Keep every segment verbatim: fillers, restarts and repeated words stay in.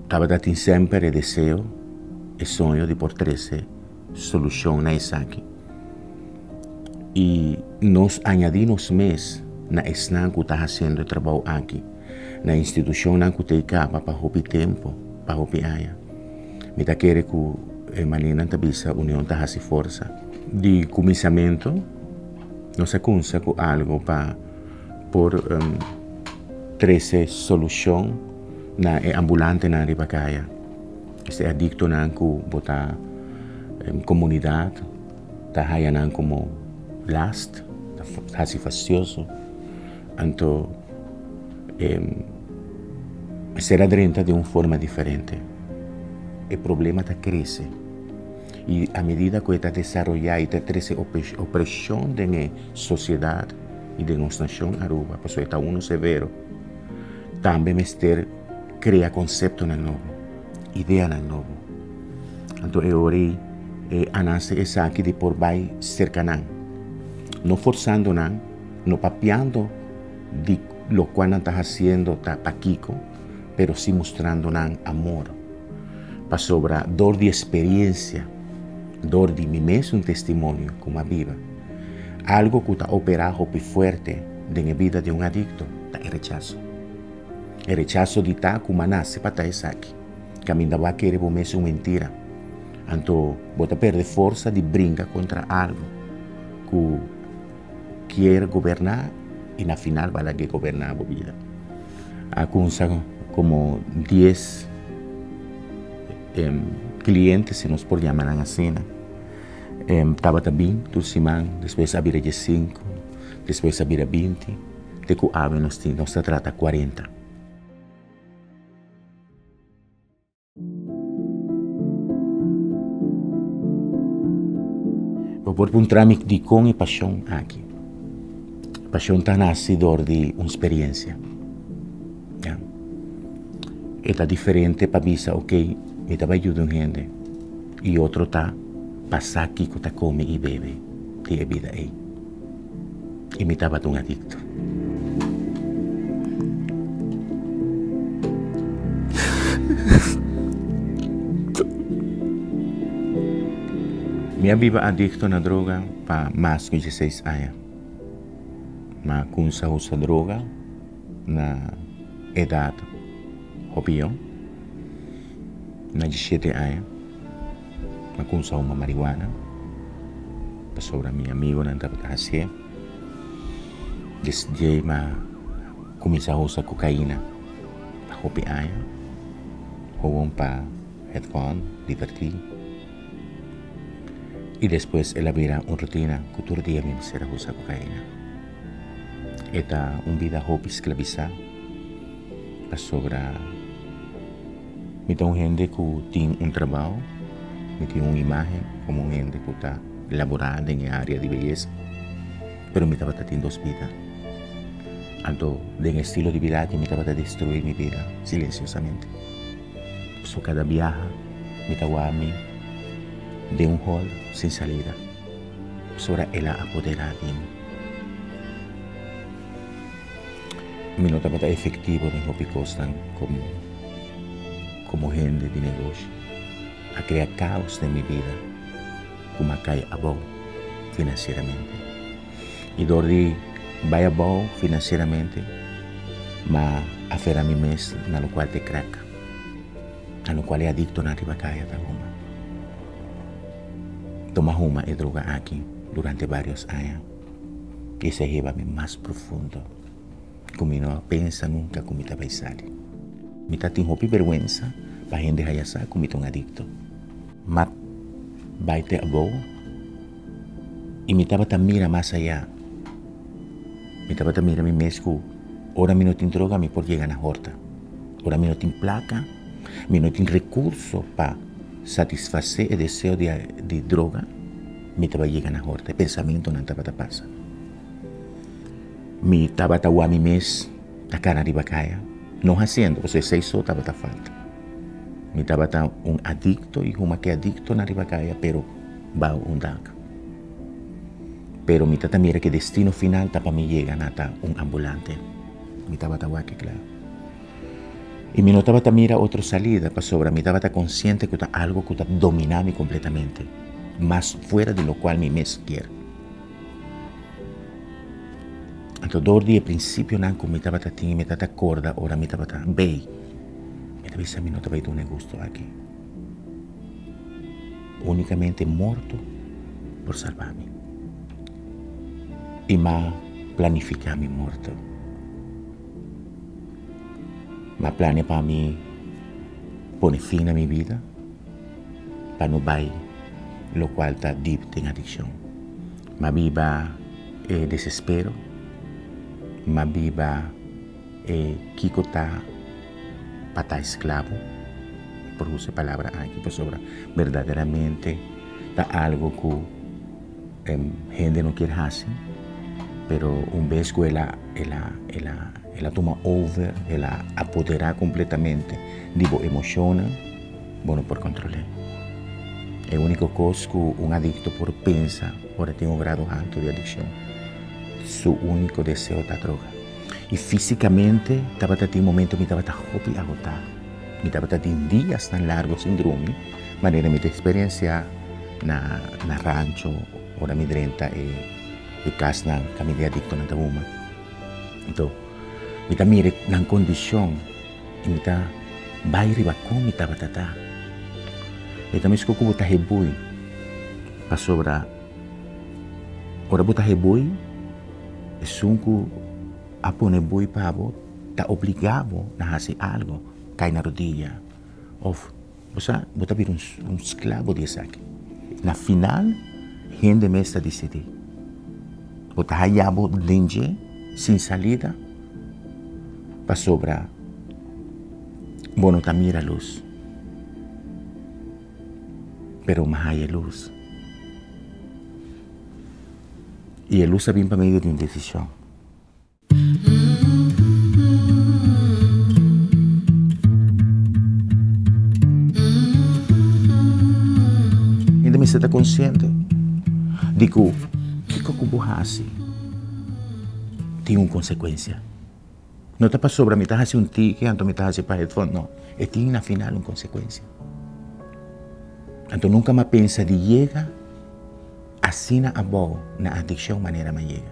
estava dando sempre o desejo e sonho de por trazer solução na isso aqui. E nós añadimos mais na esnan que está fazendo o trabalho aqui, na instituição que tem capa para o tempo, para o aia. Me está querendo que a Malina tabisa união está fazendo força. De começamento, nós consa com algo para por um, trazer solução na ambulante na Ribacaia. Este adicto na que botar um, comunidade, está hayando como last, está facioso. Então, um, será drenta de uma forma diferente. O problema está crescendo. E à medida que está desenvolvendo e está trazendo opressão da sociedade e da nossa nação Aruba, porque está um severo, também mister cria conceito novo, ideia novo. Então eu orei a nossa essa aqui de por vai cercanan, não forçando não, não papiando de lo cual está fazendo tá paquico, pero sim mostrando não amor, para sobra dor de experiência, dor de mim mesmo um testemunho como a viva, algo que está operado bem forte na vida de um adicto, tá é rechaço. O rechaço de estar como nasce para estar aqui. Que a mim vai querer por mesmo mentira. Então, bota perder força de brincar contra algo que quer governar e na final vai que governar a vida. Há como dez um, clientes, se nós por chamar na cena. Estava um, também, do semana, depois a vira de cinco, depois a vira vinte, de que a ave nós, nós trata quarenta. Por um trâmite de com e paixão aqui. Paixão está nascedor de uma experiência. Yeah. Está diferente para pensar, ok, me estava ajudando gente. E outro está passar aqui que está come e bebe. Tem a vida aí. E me estava um adicto. Minha vida adicto na droga para mais de dezesseis anos. Mas começou a usar droga na idade jovem, na dezessete anos. Mas começou uma marihuana. Para sobre meu amigo não estava fazendo. Desde mas começou a usar cocaína para jovem anos. Jogou para headphone, divertir. E depois ela vira uma rotina que todo dia me será usar cocaína. Esta uma vida hobby escravizada para sobra. Me tem gente que tem um trabalho, me tem uma imagem como gente que está elaborada em área de beleza, pero me estava tendo duas vidas. Então, de estilo de vida que me estava destruir minha vida silenciosamente. So cada viaje me estava a mim de um hall sem salida, sobre ela apoderar de mim. Me não estava efetivo em hobby costan como como gente de negócio, a criar caos na minha vida, como a cair a bom financeiramente. E dor de vai a bom financeiramente, mas a fer a mim mesmo, na qual te craca, na qual é adicto na ribacaia da uma. Toma uma e droga aqui durante vários anos e se lleva mais profundo. Como não pensa nunca como te vai sair. Me está tendo vergonha para a gente já como um adicto. Mas vai ter a boa e me estava a mirar mais allá. Me estava a mirar a mim mesmo. Ora me não tem droga, me pode chegar na horta. Ora me não tem placa, me não tem recurso para satisfazer o desejo de, de droga, me estava chegando na horta. O pensamento não estava a passar. Me estava a tawa mim mesmo, a cara de bacaia. Não fazendo, você sei só estava a falta. Me estava a um adicto e uma que é adicto na ribacaia, pero vai um dag. Pero me estava a mirar que o destino final está para me chegar a um ambulante. Me estava a tawa que claro. Y mi no estaba mira otra salida para sobra, mi estaba consciente que está algo que está dominando completamente, más fuera de lo cual mi mes quiere. Entonces, dos días principio, nanco, mi estaba tini, mi estaba corda, ahora mi estaba bay. Mi estaba diciendo, mi no estaba de un gusto aquí. Únicamente muerto por salvarme. Y más planificar mi muerto. Más planes para mí poner fin a mi vida, para no vaya, lo cual está deep en adicción. Más viva eh, desespero, más viva eh, Kiko está para esclavo, por usar palabra aquí, por sobra, verdaderamente está algo que eh, gente no quiere hacer, pero un vez que ella, ella, ella, ella toma over, ella apodera completamente de las emociones, bueno, por controlar. El único cosa que un adicto por pensa, ahora tiene un grado alto de adicción, su único deseo es la droga. Y físicamente, estaba en un momento que estaba hopi agotado. Me estaba en días tan largos sin dormir, manera mi experiencia na, na rancho, ahora mi drenta e e casa na kami adicto na tabuma. Então, mi ta mire na condição, e mi ta vai riba com mi ta batata. E também esco como ta rebui, pa sobra. Ora bota rebui, e sunco a pone bui pa abo, ta obrigado na fazer algo, cai na rodilha. Of, você bota vir um, um escravo de saque. Na final, gente me está decidindo. Bota hayabo dentro, sem salida, para sobrar. Bueno, ta mira luz. Pero más hay luz. Y el luz viene para medio de una decisión. Ainda me está consciente de que que o que hace tem uma consequência. Não está para sobra, me está fazendo um tique, então me está fazendo para headphone, não. E tem na final uma consequência. Então nunca mais pensa de chega assim a boa na adicção maneira mais chega.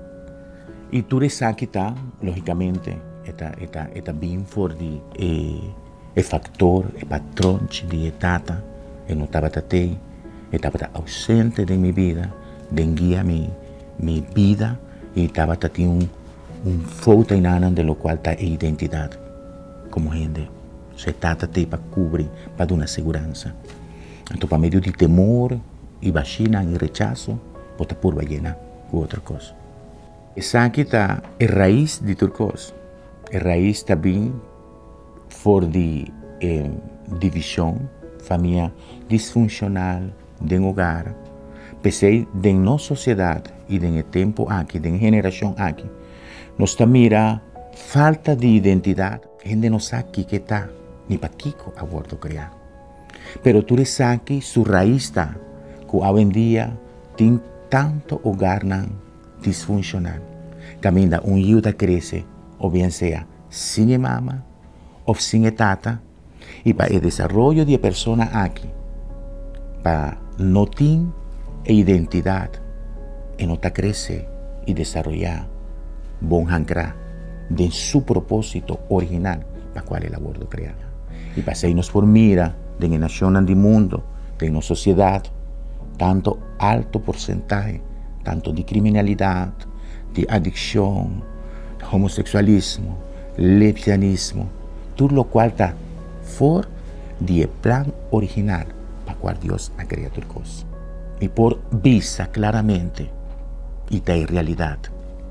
E tudo isso aqui está, logicamente, está está está bem for de é fator, é patrão de etapa, eu não estava até, estava ausente de minha vida. Denguia mi, mi vida y estaba teniendo un, un falta inana de lo cual está a identidad como gente. Se trata de para cubrir, para dar una seguranza. Entonces, para medio de temor y vacina y rechazo, bota por ballena u otra cosa. Esa aquí está la raíz de tu cosa. La raíz también for de eh, división, familia disfuncional, de hogar. Pensei de nossa sociedade e de tempo aqui, de geração aqui, nós mira falta de identidade. A gente não sabe o que está, nem para Kiko a bordo criar. Pero tu sabe que sua raiz está, que hoje em dia tem tanto hogar disfuncional. Também um ajuda cresce, ou bem seja, sem mama, ou sem tata, e para o desenvolvimento de pessoa aqui, para não ter identidad y no te crece y desarrollar buen ancla de su propósito original para cual el abordo creado. Y para nos por mira de la nación del mundo, de la sociedad, tanto alto porcentaje, tanto de criminalidad, de adicción, de homosexualismo, lesbianismo, todo lo cual está fuera del plan original para cual Dios ha creado el cosa. Y por vista claramente y está en realidad.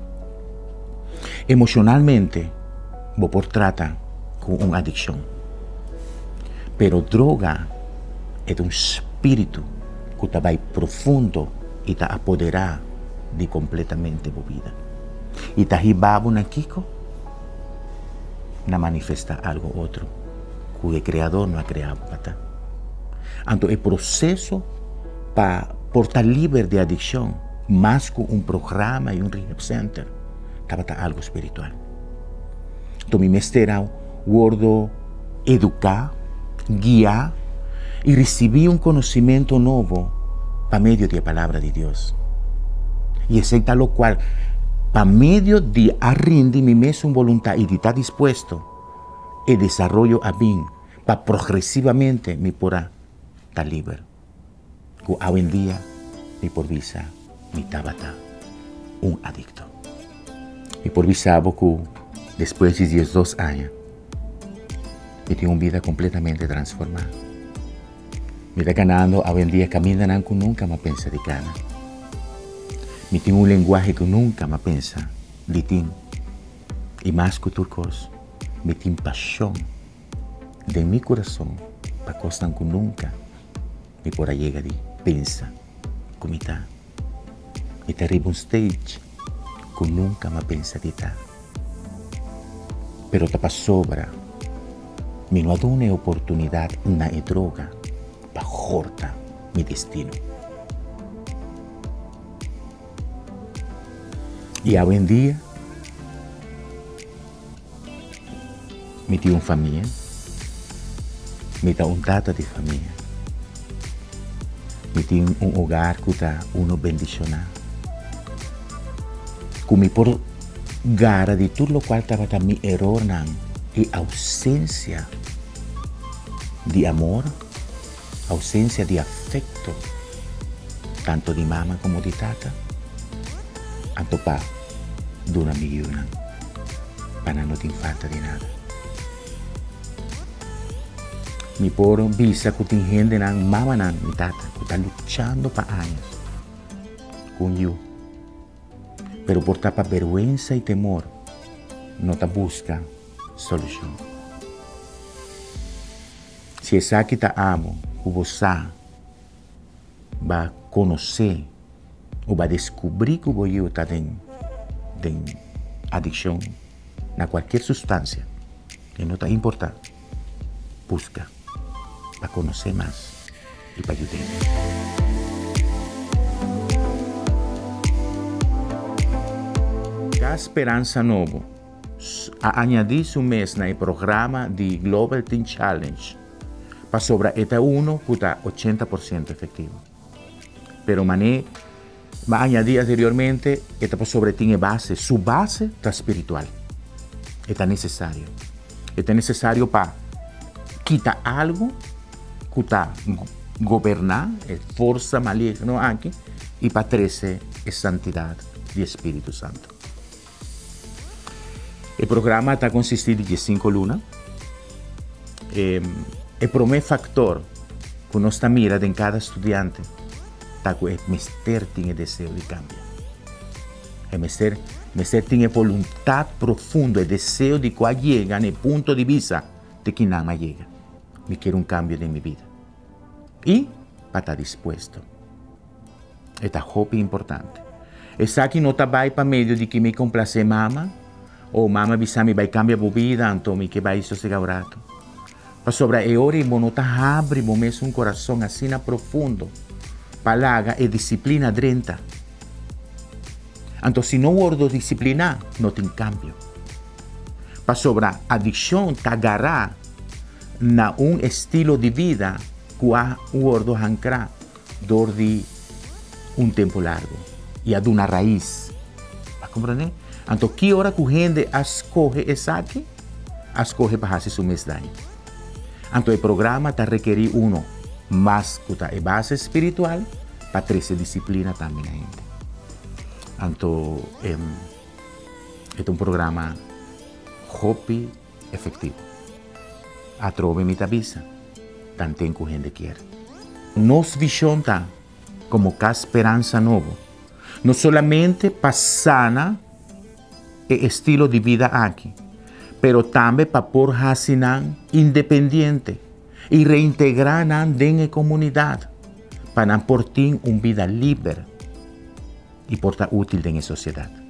Emocionalmente, vos por trata con una adicción. Pero droga es un espíritu que está muy profundo y está apoderado de completamente tu vida. Y está arribado na Kiko, na manifesta algo otro, que el creador no ha creado para. Entonces el proceso para por estar libre de adicción, más que un programa y un rehab center, estaba algo espiritual. Entonces me estera gordo educar, guiar y recibir un conocimiento nuevo para medio de la palabra de Dios. Y es tal lo cual, para medio de arrendar mi misma voluntad y de estar dispuesto, el desarrollo a bien, para progresivamente me podrá estar libre. Que hoy en día, mi por visa, mi tabata, un adicto. Y por visa, que después de diecidós años, me tengo una vida completamente transformada. Me está ganando hoy en día caminando que nunca me pensa de cana. Me tengo un lenguaje que nunca me pensa de ti. Y más que turcos, me tengo pasión de mi corazón para cosas que nunca me podrá llegar de pensar como está. Me está arriba un stage que nunca me pensa de estar. Pero te para sobra, me no ha dado una oportunidad, una droga, para cortar mi destino. Y hoy en día, me tengo una familia, me da un data de familia, me tengo un hogar que está uno bendicionado, que me por gara de todo lo cual estaba mi error y ausencia de amor, ausencia de afecto, tanto de mamá como de tata, tanto pa de una millona, para no tener falta de nada. Mi por visa que tem gente na mama na mi tata, que está luchando para años con yo, pero por tapa vergüenza y temor, no te busca solución. Si es que te amo, o você va conocer o va descubrir que você está en adicción a cualquier sustancia, que no te importa, busca para conocer más y para ayudar. A Esperança Novo a añadir su mes en el programa de Global Teen Challenge para sobre eta uno que está ochenta por ciento efectivo. Pero mané va a añadir anteriormente eta para sobre tiene base, su base está espiritual. Está necesario. Está necesario para quitar algo que está gobernar, es fuerza maligna aquí, y para trece es santidad de Espíritu Santo. El programa está consistido de cinco lunas. Eh, el primer factor que uno está mirando en cada estudiante está que el mister tiene deseo de cambio. El mister, mister tiene voluntad profunda, el deseo de que llega en el punto de vista de que nada más llega. Me quiero un cambio de mi vida. Y para estar dispuesto. Esta es importante. Esa que no está para medio de que me complace mamá, o mamá avisa me vai cambiar a vida, então me que vai sossegar o rato. Para sobre a hora, não está abre mesmo um coração assim na profundo, para e disciplina dentro. Então, se não ordo disciplinar, não tem cambio. Para sobre a adicção, te agarrar na um estilo de vida que a ordo ancrar dor de um tempo largo e a de uma raiz. Para compreender? Então, que hora que a gente escolhe essa aqui, escolhe para fazer seu mês daí. Então, o programa está requerir uno mais que a base espiritual para trazer disciplina também a gente. Então, é, é um programa rápido e efetivo. Atrove me avisa, tanto que a gente quer. Nossa visão está como que a Esperança Novo, não somente para sanar el estilo de vida aquí, pero también para por hacinan independiente y reintegrar en la comunidad para por una vida libre y por estar útil en la sociedad.